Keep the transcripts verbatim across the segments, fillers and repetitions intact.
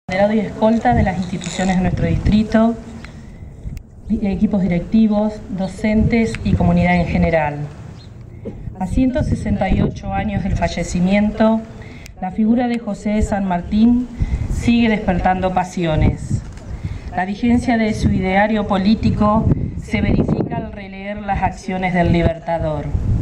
Abanderado y escolta de las instituciones de nuestro distrito, equipos directivos, docentes y comunidad en general. A ciento sesenta y ocho años del fallecimiento, la figura de José de San Martín sigue despertando pasiones. La vigencia de su ideario político se verifica al releer las acciones del Libertador.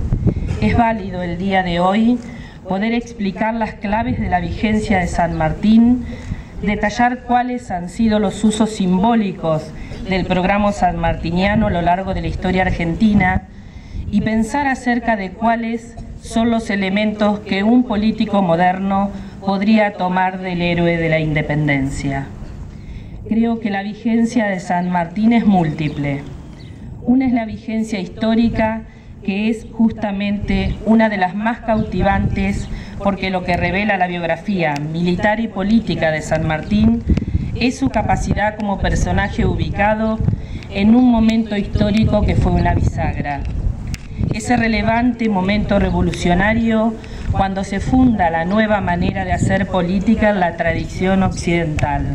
Es válido el día de hoy poder explicar las claves de la vigencia de San Martín, detallar cuáles han sido los usos simbólicos del programa sanmartiniano a lo largo de la historia argentina y pensar acerca de cuáles son los elementos que un político moderno podría tomar del héroe de la independencia. Creo que la vigencia de San Martín es múltiple. Una es la vigencia histórica, que es justamente una de las más cautivantes, porque lo que revela la biografía militar y política de San Martín es su capacidad como personaje ubicado en un momento histórico que fue una bisagra. Ese relevante momento revolucionario cuando se funda la nueva manera de hacer política en la tradición occidental.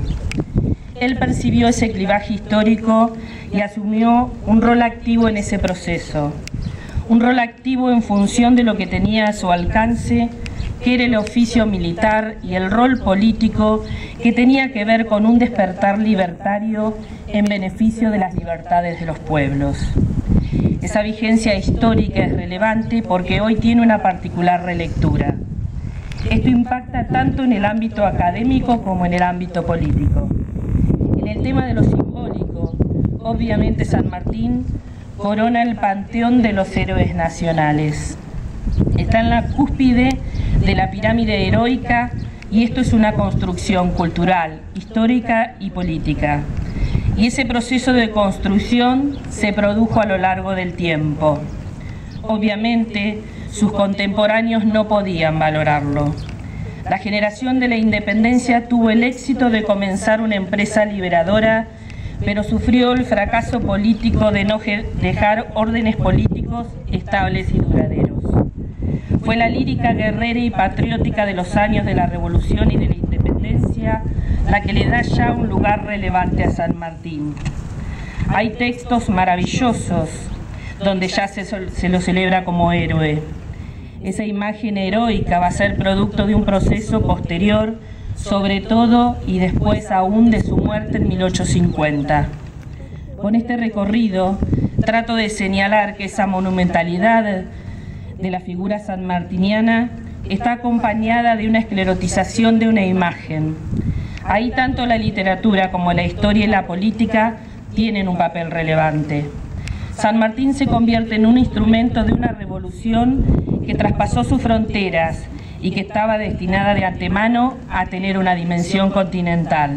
Él percibió ese clivaje histórico y asumió un rol activo en ese proceso. Un rol activo en función de lo que tenía a su alcance, que era el oficio militar y el rol político que tenía que ver con un despertar libertario en beneficio de las libertades de los pueblos. Esa vigencia histórica es relevante porque hoy tiene una particular relectura. Esto impacta tanto en el ámbito académico como en el ámbito político. En el tema de lo simbólico, obviamente San Martín corona el panteón de los héroes nacionales. Está en la cúspide de la pirámide heroica y esto es una construcción cultural, histórica y política. Y ese proceso de construcción se produjo a lo largo del tiempo. Obviamente, sus contemporáneos no podían valorarlo. La generación de la independencia tuvo el éxito de comenzar una empresa liberadora, pero sufrió el fracaso político de no dejar órdenes políticos estables y duraderos. Fue la lírica guerrera y patriótica de los años de la Revolución y de la Independencia la que le da ya un lugar relevante a San Martín. Hay textos maravillosos donde ya se, se lo celebra como héroe. Esa imagen heroica va a ser producto de un proceso posterior, sobre todo y después aún de su muerte en mil ochocientos cincuenta. Con este recorrido trato de señalar que esa monumentalidad de la figura sanmartiniana está acompañada de una esclerotización de una imagen. Ahí tanto la literatura como la historia y la política tienen un papel relevante. San Martín se convierte en un instrumento de una revolución que traspasó sus fronteras y que estaba destinada de antemano a tener una dimensión continental.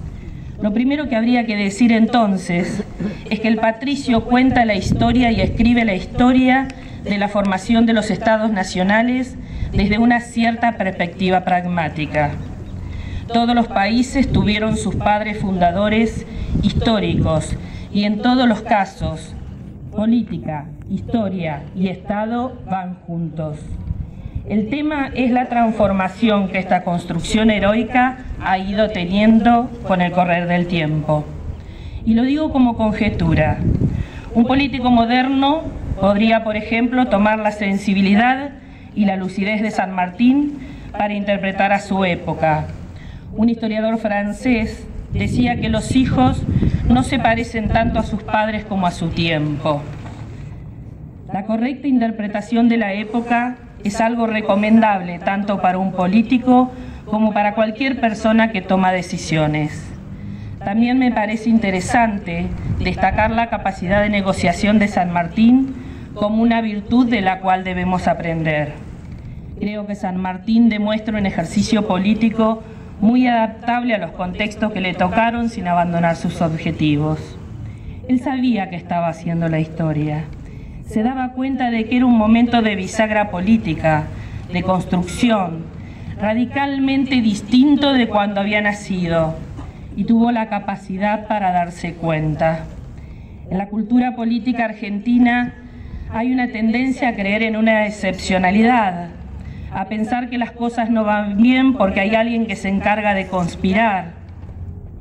Lo primero que habría que decir entonces es que el patricio cuenta la historia y escribe la historia de la formación de los estados nacionales desde una cierta perspectiva pragmática. Todos los países tuvieron sus padres fundadores históricos y en todos los casos, política, historia y Estado van juntos. El tema es la transformación que esta construcción heroica ha ido teniendo con el correr del tiempo. Y lo digo como conjetura. Un político moderno podría, por ejemplo, tomar la sensibilidad y la lucidez de San Martín para interpretar a su época. Un historiador francés decía que los hijos no se parecen tanto a sus padres como a su tiempo. La correcta interpretación de la época es algo recomendable tanto para un político como para cualquier persona que toma decisiones. También me parece interesante destacar la capacidad de negociación de San Martín como una virtud de la cual debemos aprender. Creo que San Martín demuestra un ejercicio político muy adaptable a los contextos que le tocaron sin abandonar sus objetivos. Él sabía que estaba haciendo la historia. Se daba cuenta de que era un momento de bisagra política, de construcción, radicalmente distinto de cuando había nacido, y tuvo la capacidad para darse cuenta. En la cultura política argentina hay una tendencia a creer en una excepcionalidad, a pensar que las cosas no van bien porque hay alguien que se encarga de conspirar,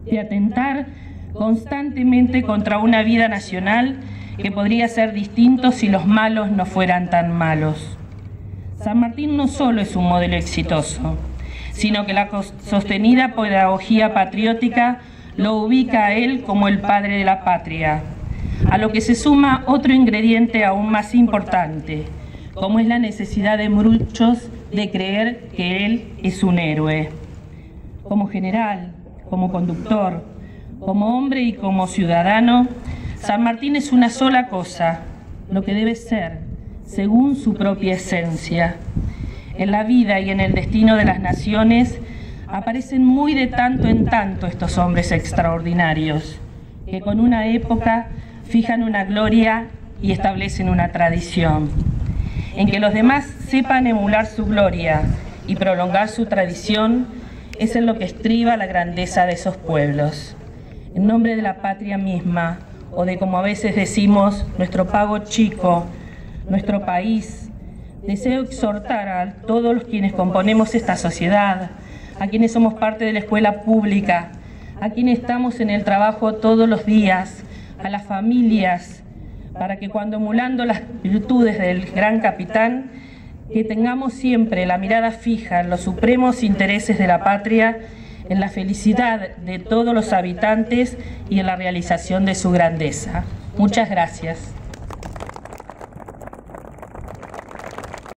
de atentar constantemente contra una vida nacional que podría ser distinto si los malos no fueran tan malos. San Martín no solo es un modelo exitoso, sino que la sostenida pedagogía patriótica lo ubica a él como el padre de la patria, a lo que se suma otro ingrediente aún más importante, como es la necesidad de muchos de creer que él es un héroe. Como general, como conductor, como hombre y como ciudadano, San Martín es una sola cosa, lo que debe ser, según su propia esencia. En la vida y en el destino de las naciones aparecen muy de tanto en tanto estos hombres extraordinarios, que con una época fijan una gloria y establecen una tradición. En que los demás sepan emular su gloria y prolongar su tradición es en lo que estriba la grandeza de esos pueblos. En nombre de la patria misma, o de, como a veces decimos, nuestro pago chico, nuestro país, deseo exhortar a todos los quienes componemos esta sociedad, a quienes somos parte de la escuela pública, a quienes estamos en el trabajo todos los días, a las familias, para que cuando emulando las virtudes del gran capitán, que tengamos siempre la mirada fija en los supremos intereses de la patria, en la felicidad de todos los habitantes y en la realización de su grandeza. Muchas gracias.